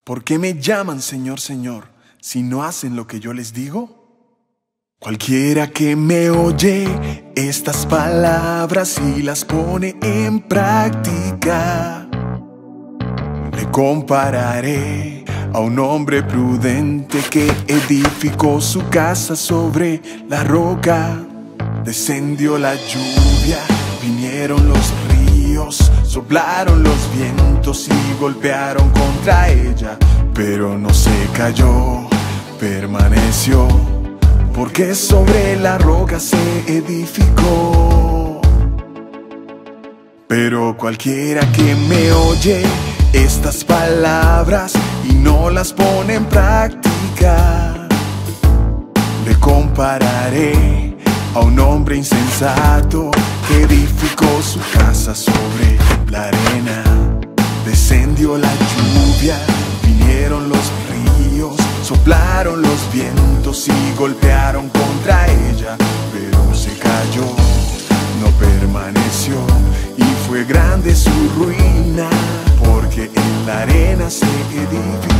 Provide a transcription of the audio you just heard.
¿Por qué me llaman Señor, Señor, si no hacen lo que yo les digo? Cualquiera que me oye estas palabras y las pone en práctica, le compararé a un hombre prudente que edificó su casa sobre la roca. Descendió la lluvia, vinieron los ríos, soplaron los vientos y golpearon contra ella, pero no se cayó, permaneció, porque sobre la roca se edificó. Pero cualquiera que me oye estas palabras y no las pone en práctica, le compararé a un hombre insensato que edificó su casa sobre la arena. Descendió la lluvia, vinieron los ríos, soplaron los vientos y golpearon contra ella, pero se cayó, no permaneció, y fue grande su ruina, porque en la arena se edificó.